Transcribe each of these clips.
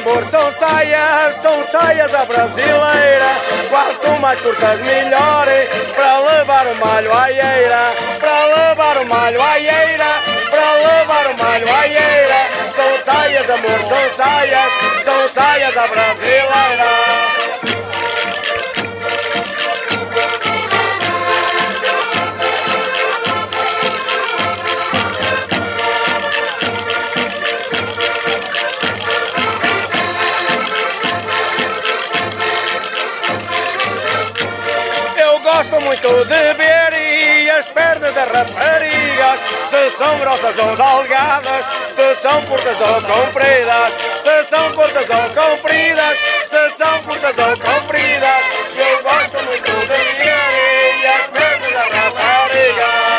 amor são saias à brasileira. Quanto mais curtas melhor, para levar o malho à eira, para levar o malho à eira, para levar o malho à eira. São saias, amor, são saias à brasileira. Gosto muito de ver e as pernas das raparigas, se são grossas ou delgadas, se são curtas ou compridas, se são curtas ou compridas, se são curtas ou compridas. Eu gosto muito de ver e as pernas das raparigas.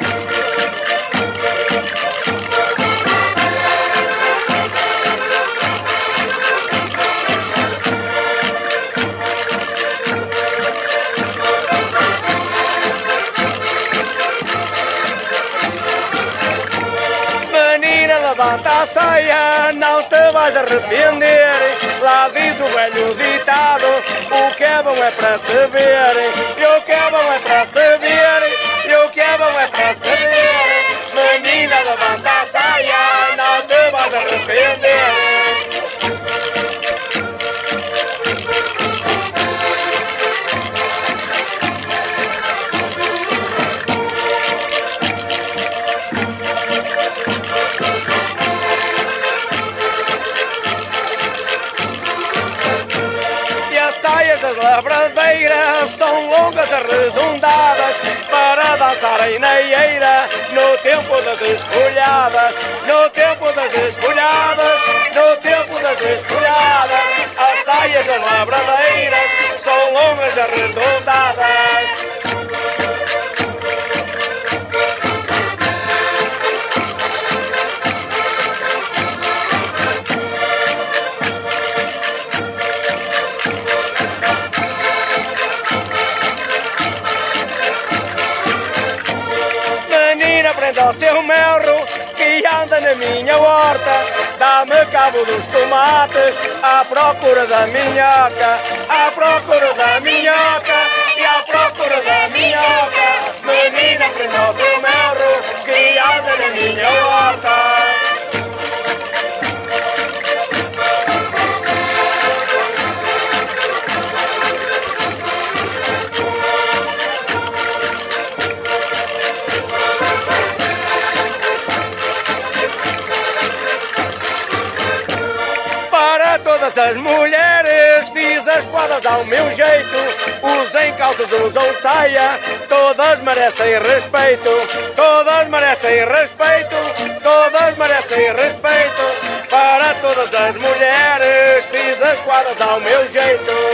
Levanta a saia, não te vais arrepender. Lá diz o velho ditado, o que é bom é para se ver. E o que é bom é para se ver. E o que é bom é para se ver. Menina, levanta a saia, não te vais arrepender. As lavradeiras são longas arredondadas para dançarem na eira no tempo das desfolhadas, no tempo das desfolhadas, no tempo das desfolhadas. As saias das lavradeiras são longas arredondadas. Prenda o seu melro que anda na minha horta, dá-me cabo dos tomates à procura da minhoca, à procura da minhoca e à procura da minhoca. Menina, prenda o seu melro que anda na minha horta. Todas as mulheres fiz as quadras ao meu jeito, usem calças, usam saia, todas merecem respeito, todas merecem respeito, todas merecem respeito. Para todas as mulheres fiz as quadras ao meu jeito.